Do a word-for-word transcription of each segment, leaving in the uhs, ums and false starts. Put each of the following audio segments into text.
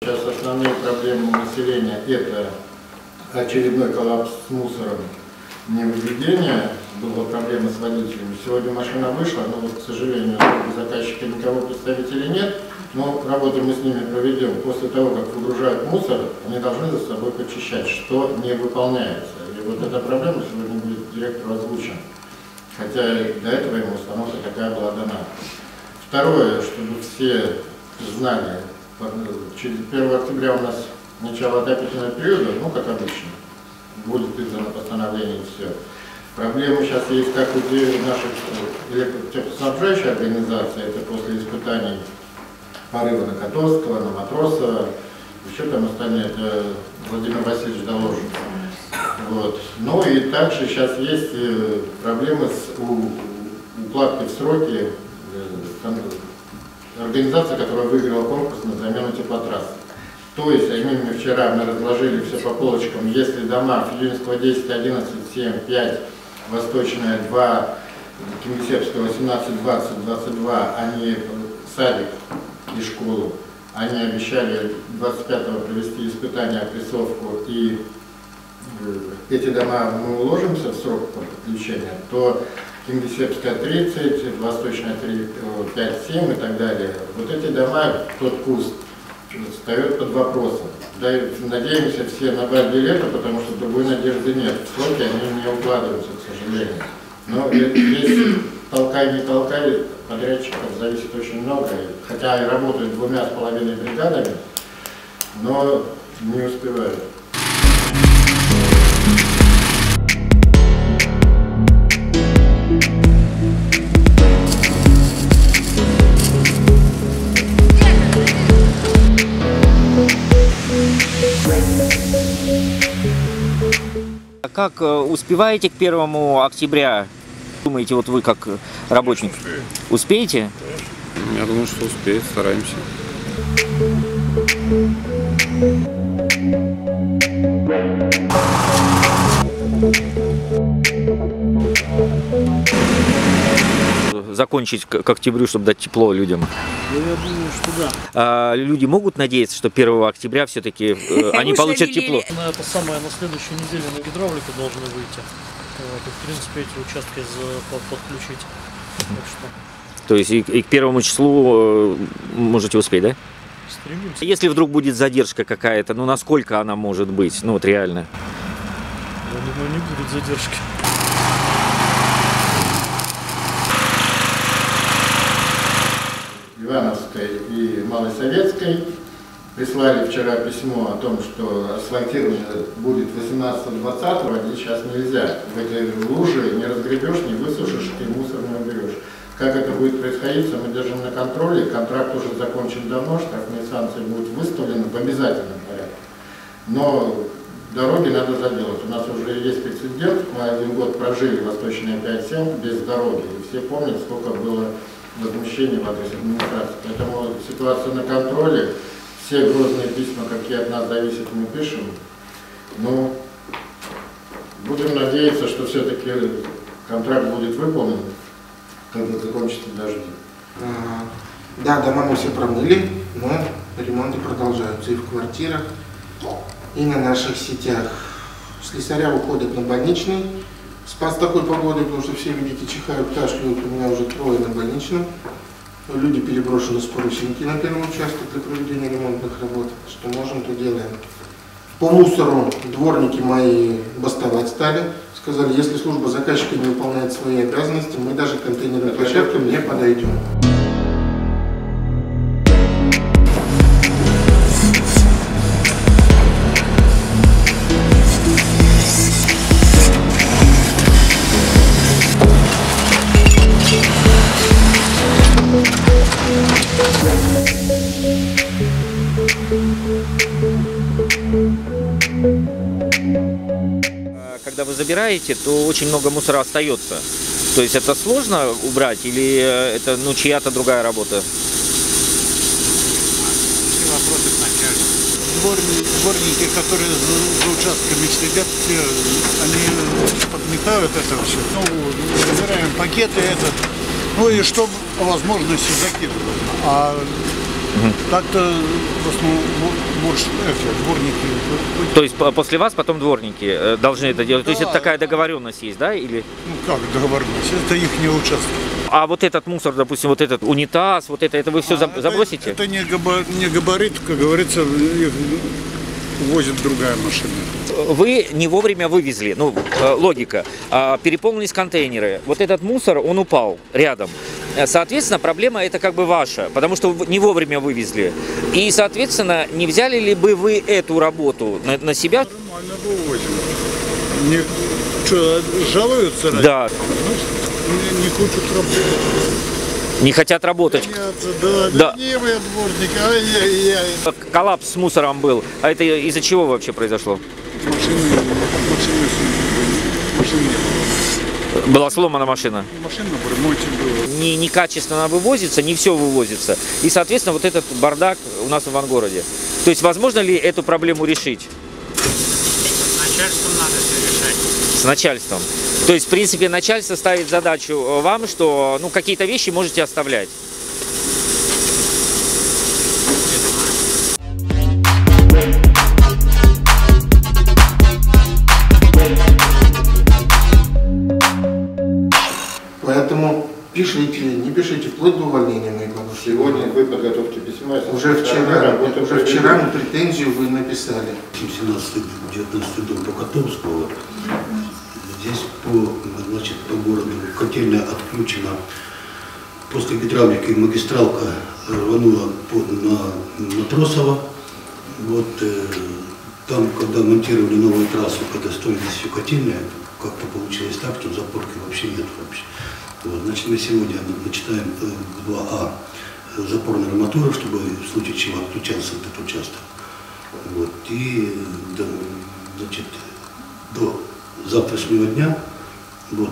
Сейчас основные проблемы населения – это очередной коллапс с мусором, невыведение, была проблема с водителями. Сегодня машина вышла, но, вот, к сожалению, у заказчика никого представителей нет, но работу мы с ними проведем. После того, как выгружают мусор, они должны за собой почищать, что не выполняется. И вот эта проблема сегодня будет директору озвучена, хотя до этого ему установка такая была дана. Второе, чтобы все знали, через первое октября у нас начало отопительного периода, ну, как обычно, будет издано постановление и все. Проблема сейчас есть как у наших электротеплоснабжающих организаций, это после испытаний порыва на Котовского, на Матросова, еще там остальные, это Владимир Васильевич доложит. Вот. Ну и также сейчас есть проблемы с уплатой в сроки организации, которая выиграла конкурс на замену теплотрассы. То есть, они мне вчера мы разложили все по полочкам, если дома Филинского десять, одиннадцать, семь, пять, Восточная два, Кингисеппского семнадцать, двадцать, двадцать два, они садик и школу, они обещали двадцать пятого провести испытания, опрессовку, и эти дома мы уложимся в срок подключения, то Кингисеппская тридцать, Восточная три, пять, семь и так далее. Вот эти дома, тот куст, встает под вопросом. Надеемся все на билеты, потому что другой надежды нет. В сроки они не укладываются, к сожалению. Но здесь толкай, не толкай, подрядчиков зависит очень много. Хотя и работают двумя с половиной бригадами, но не успевают. Как успеваете к первому октября? Думаете, вот вы как работник? Успею. Успеете? Я думаю, что успеет, стараемся. Закончить к октябрю, чтобы дать тепло людям? Ну, я думаю, что да. А люди могут надеяться, что первого октября все-таки э, они получат тепло? На это самое, на следующей неделе на гидравлику должны выйти. Вот, и, в принципе, эти участки под, подключить. Так что... То есть и, и к первому числу э, можете успеть, да? Стремимся. Если вдруг будет задержка какая-то, ну насколько она может быть? Ну вот реально. Я думаю, не будет задержки. Ивановской и Малосоветской прислали вчера письмо о том, что асфальтирование будет восемнадцатого-двадцатого, а сейчас нельзя. В этой луже не разгребешь, не высушишь и мусор не уберешь. Как это будет происходить, мы держим на контроле. Контракт уже закончен давно, штрафные санкции будут выставлены в обязательном порядке. Но дороги надо заделать. У нас уже есть прецедент, мы один год прожили Восточная пять семь без дороги. И все помнят, сколько было возмущений в адрес администрации. Поэтому ситуация на контроле. Все грозные письма, какие от нас зависят, мы пишем. Но будем надеяться, что все-таки контракт будет выполнен, когда закончатся дожди. Да, дома мы все промыли, но ремонты продолжаются и в квартирах, и на наших сетях. Слесаря уходят на больничный. Спас такой погодой, потому что все, видите, чихают, кашляют, у меня уже трое на больничном. Люди переброшены с парусинки на первом участке для проведения ремонтных работ. Что можем, то делаем. По мусору дворники мои бастовать стали. Сказали, если служба заказчика не выполняет свои обязанности, мы даже к контейнерной площадке не подойдем. Когда вы забираете, то очень много мусора остается. То есть это сложно убрать или это ну, чья-то другая работа? Все вопросы к начальнику. Дворники, дворники, которые за, за участками следят, они подметают это все. Ну, забираем пакеты этот. Ну и чтобы по возможности закидываем. А Мгм. Так-то в основном борщ, эти, дворники. То есть по- после вас потом дворники э, должны это делать? То есть Да, это такая да. договоренность есть, да? Или... Ну как договоренность, это их не участок. А вот этот мусор, допустим, вот этот унитаз, вот это, это вы все А, это- забросите? Это не габарит, не габарит, как говорится, их возит другая машина. Вы не вовремя вывезли, ну, э, логика, э, переполнились контейнеры, вот этот мусор, он упал рядом. Э, Соответственно, проблема это как бы ваша, потому что вы не вовремя вывезли. И, соответственно, не взяли ли бы вы эту работу на, на себя? Нормально вывозим. Не, что, жалуются? ради? Да, Не, не хочут работать. не хотят работать. Гоняться, да, Да. ленивые дворники, ай-яй-яй. Коллапс с мусором был. А это из-за чего вообще произошло? Машины, машины, машины не было. Была сломана машина. Машина в ремонте была. Не, некачественно вывозится, не все вывозится. И, соответственно, вот этот бардак у нас в Ивангороде. То есть, возможно ли эту проблему решить? Начальством надо все решать. С начальством. То есть, в принципе, начальство ставит задачу вам, что ну, какие-то вещи можете оставлять. Поэтому пишите, не пишите, вплоть до увольнения моих бабушек. Сегодня вы подготовьте письма. Уже вчера, уже вчера мы претензию вы написали. семнадцатый девятнадцатый дом по Котовского. Здесь по, значит, по городу котельная отключена. После гидравлики магистралка рванула под, на Матросова. Вот э, там, когда монтировали новую трассу, когда строились все котельные, как-то получилось так, что запорки вообще нет вообще. Вот, значит, мы сегодня начитаем э, два А запорной арматуры, чтобы в случае чего отключался этот участок. Вот, и да, значит, до завтрашнего дня вот,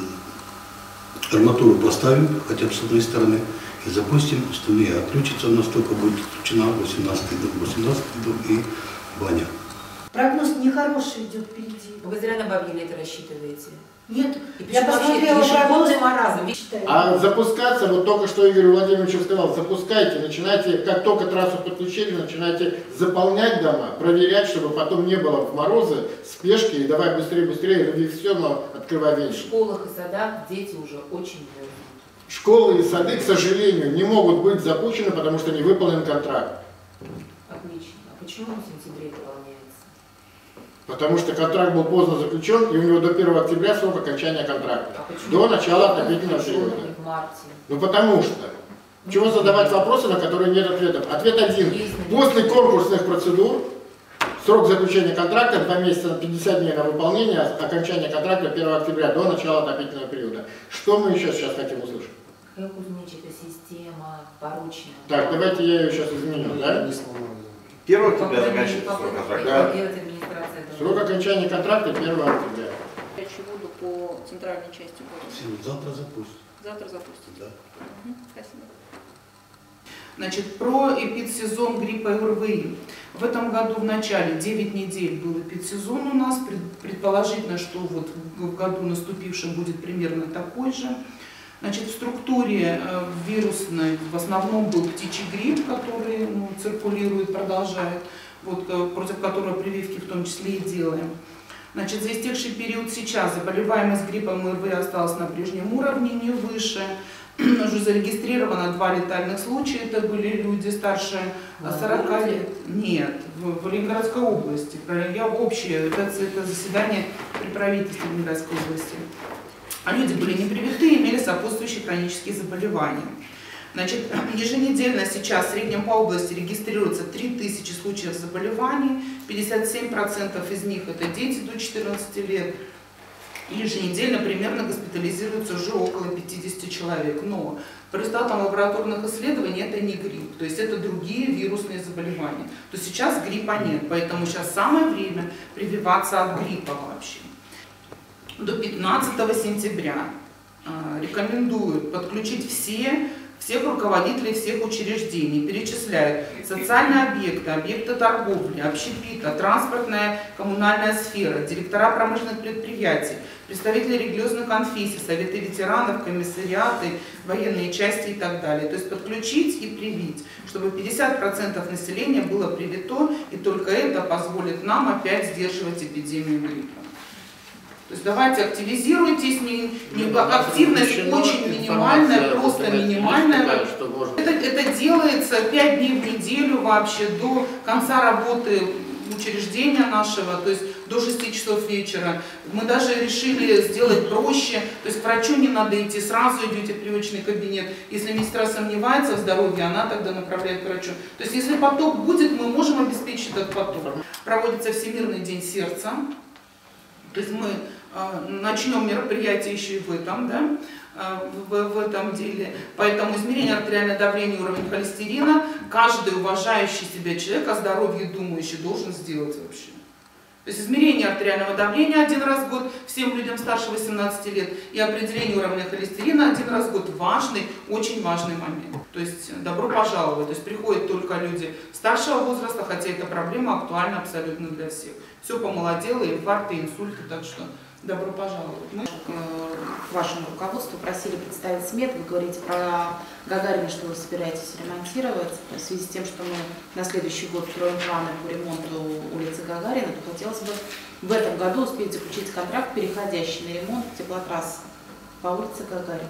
э, арматуру поставим хотя бы с одной стороны и запустим, остальные отключатся, у нас только будет отключена восемнадцатый дом, восемнадцатый дом и баня. Прогноз нехороший идет впереди. Вы зря на бабье лето рассчитываете. Нет, И я почему вообще посмотрела прогноз. ежегодный маразм? Считаю. А запускаться, вот только что Игорь Владимирович сказал, запускайте, начинайте, как только трассу подключили, начинайте заполнять дома, проверять, чтобы потом не было в морозы, спешки, и давай быстрее, быстрее, рви все, но открывай В вещи. школах и садах дети уже очень мерзнут. Школы и сады, к сожалению, не могут быть запущены, потому что не выполнен контракт. Отлично. А почему в сентябре это волняется? Потому что контракт был поздно заключен, и у него до первого октября срок окончания контракта. А почему До начала он отопительного заключен периода. не в марте? Ну потому что. Чего задавать вопросы, на которые нет ответов? Ответ один. После конкурсных процедур срок заключения контракта два месяца на пятьдесят дней на выполнение, а окончание контракта первого октября до начала отопительного периода. Что мы еще сейчас хотим услышать? Эх, Кузьмич, это система порочная. Так, давайте я ее сейчас изменю, да? первого По октября крайней мере, заканчивается срок попытка контракта. Да. делать администрация. Срок окончания контракта первого октября. Горячую воду по центральной части города. Завтра запустим. Завтра запустим. Да. Мгм, спасибо. Значит, про эпидсезон гриппа ОРВИ. В этом году в начале девять недель был эпидсезон у нас. Предположительно, что вот в году наступившем будет примерно такой же. Значит, в структуре э, вирусной в основном был птичий грипп, который ну, циркулирует, продолжает, вот, э, против которого прививки в том числе и делаем. Значит, за истекший период сейчас заболеваемость гриппом ОРВИ осталась на прежнем уровне, не выше. Уже зарегистрировано два летальных случая, это были люди старше сорока лет. Нет, в, в Ленинградской области. Я общее, это, это заседание при правительстве Ленинградской области. А люди были не привиты, имели сопутствующие хронические заболевания. Значит, еженедельно сейчас в среднем по области регистрируется три тысячи случаев заболеваний, пятьдесят семь процентов из них это дети до четырнадцати лет. И еженедельно примерно госпитализируется уже около пятидесяти человек. Но по результатам лабораторных исследований это не грипп, то есть это другие вирусные заболевания. То сейчас гриппа нет, поэтому сейчас самое время прививаться от гриппа вообще. До пятнадцатого сентября э, рекомендуют подключить все, всех руководителей всех учреждений, перечисляют социальные объекты, объекты торговли, общепита, транспортная, коммунальная сфера, директора промышленных предприятий, представители религиозных конфессий, советы ветеранов, комиссариаты, военные части и так далее. То есть подключить и привить, чтобы пятьдесят процентов населения было привито, и только это позволит нам опять сдерживать эпидемию гриппа. То есть давайте активизируйтесь, не, не, активность очень минимальная, просто минимальная. Это, это делается пять дней в неделю вообще до конца работы учреждения нашего, то есть до шести часов вечера. Мы даже решили сделать проще, то есть к врачу не надо идти, сразу идете в привычный кабинет. Если медсестра сомневается в здоровье, она тогда направляет к врачу. То есть если поток будет, мы можем обеспечить этот поток. Проводится Всемирный день сердца, то есть мы э, начнем мероприятие еще и в этом, да, э, в, в этом деле. Поэтому измерение артериального давления, уровень холестерина каждый уважающий себя человек, о здоровье думающий, должен сделать вообще. То есть измерение артериального давления один раз в год всем людям старше восемнадцати лет и определение уровня холестерина один раз в год важный, очень важный момент. То есть добро пожаловать. То есть приходят только люди старшего возраста, хотя эта проблема актуальна абсолютно для всех. Все помолодело, инфаркты, инсульты, так что добро пожаловать. Мы... К вашему руководству просили представить смет. Вы говорите про Гагарина, что вы собираетесь ремонтировать. В связи с тем, что мы на следующий год строим планы по ремонту улицы Гагарина, то хотелось бы в этом году успеть заключить контракт, переходящий на ремонт теплотрассы по улице Гагарина.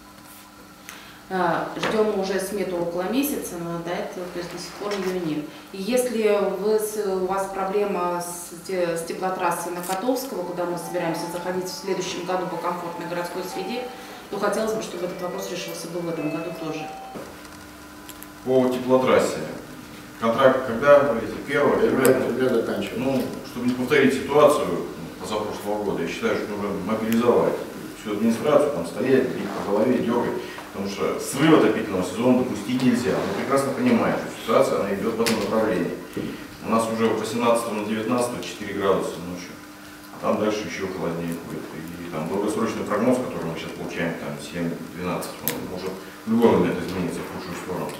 Ждем уже смету около месяца, но до этого, то есть до сих пор ее нет. И если вы, у вас проблема с, с теплотрассой на Котовского, куда мы собираемся заходить в следующем году по комфортной городской среде, то хотелось бы, чтобы этот вопрос решился бы в этом году тоже. По теплотрассе. Контракт когда, говорите, первого февраля? Ну, чтобы не повторить ситуацию позапрошлого года, я считаю, что нужно мобилизовать всю администрацию, там стоять, бить по голове, дергать. Потому что срыв отопительного сезона допустить нельзя. Мы прекрасно понимаем, что ситуация она идет в этом направлении. У нас уже восемнадцатого на девятнадцатое четыре градуса ночью, а там дальше еще холоднее будет. И там долгосрочный прогноз, который мы сейчас получаем, там семь-двенадцать, он может в любой момент измениться в худшую сторону.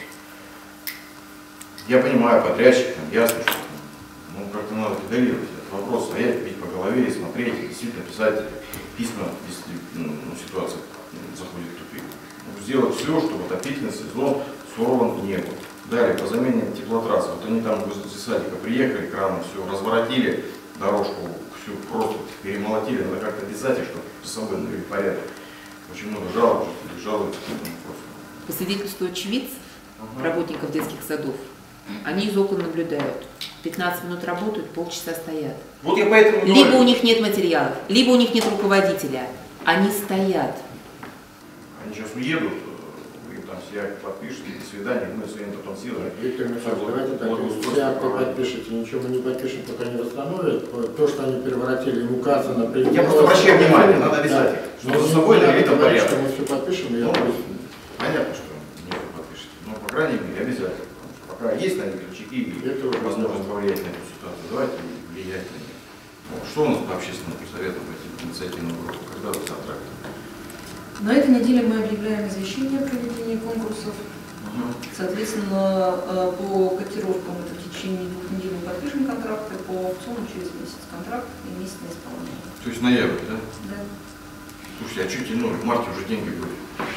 Я понимаю, подрядчик, там, ясно, что ну, как-то надо педалировать этот вопрос, стоять, бить по голове и смотреть, и действительно писать письма, если ну, ситуация заходит в тупик. Сделать все, чтобы отопительный сезон сорван не был. Далее, по замене теплотрассы. Вот они там возле садика приехали, краны все разворотили, дорожку всю просто перемолотили. Надо как-то писать, чтобы за собой навели порядок. Очень много жалоб, жалуются к этому вопросу. По свидетельству очевидцев, ага. работников детских садов, они из окон наблюдают. пятнадцать минут работают, полчаса стоят. Вот я поэтому либо говорю. У них нет материалов, либо у них нет руководителя. Они стоят. Они сейчас уедут, вы им там все акты подпишете, до свидания, мы своим потом силами. Виктор Михайлович, давайте так, все акты подпишите, ничего мы не подпишем, пока не восстановят. То, что они переворотили, им указано... Я просто обращаю внимание, надо обязать их, что но за собой навели там порядок. Мы все подпишем, и я ну, просто... Понятно, что не вы подпишете, но по крайней мере обязательно. Пока есть на них ключики и возможность повлиять на эту ситуацию, давайте влиять на них. Что у нас по общественному совету по этим инициативным группам, когда вы контракты? На этой неделе мы объявляем извещение о проведении конкурсов. Угу. Соответственно, по котировкам это в течение двух недель мы подпишем контракты, по аукциону через месяц контракт и месяц на исполнение. То есть ноябрь, да? Да. Слушайте, а что тянули? В марте уже деньги были.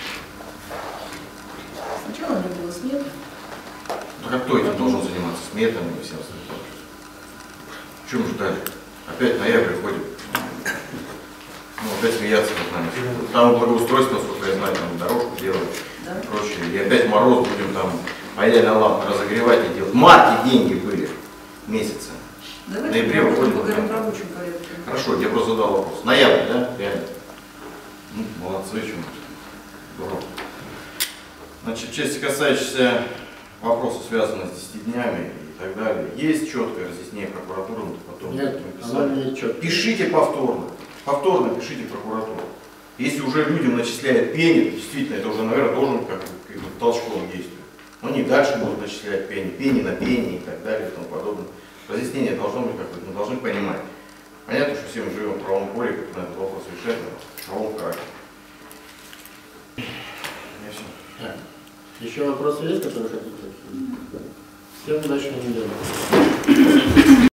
Сначала не было смет. Так а кто этим должен заниматься? Сметами и всем остальным? Чем ждали? Опять ноябрь ходит. Ну, опять смеяться над нами. Там благоустройство, насколько я знаю, там дорожку делают, да. И прочее. И опять мороз будем там паяльные лампы разогревать и делать. В марте деньги были месяца. Давайте в ноябре выходим. Поговорим в рабочем порядке. Хорошо, я просто задал вопрос. Ноябрь, да? Реально. Ну, молодцы, чем здорово. Значит, в части касающейся вопроса, связанных с десятью днями и так далее, есть четкое разъяснение прокуратуры, но потом нет, писали. Пишите повторно. Повторно пишите в прокуратуру. Если уже людям начисляют пени, то действительно это уже, наверное, должен быть как толчковое действие. Но они дальше будут начислять пени, пени на пени и так далее и тому подобное. Разъяснение должно быть какое-то, мы должны понимать. Понятно, что все мы живем в правом поле, как на этот вопрос решать, в правом характере. Так. Еще вопросы есть, которые хотите? Всем удачного недели.